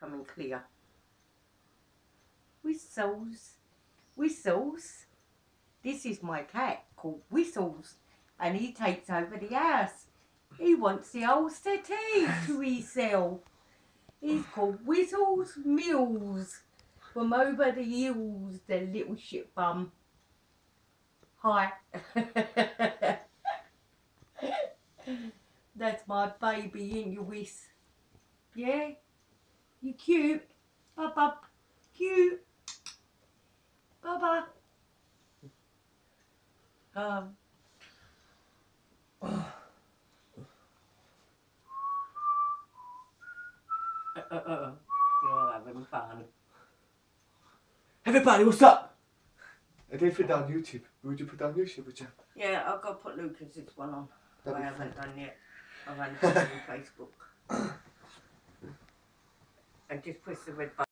coming clear. Whistles, Whistles. This is my cat called Whistles, and he takes over the house. He wants the old settee to himself. He's called Whistles Mills from over the hills, the little shit bum. Hi. That's my baby, ain't you, Whis? Yeah? You cute? Bubba. Cute. Bubba. You're having fun. Everybody, what's up? I did put down YouTube. Would you put down YouTube, would you? Yeah, I've got to put Lucas's one on. That'd I be haven't fun. done yet. I've only put it on Facebook. And just press the red button.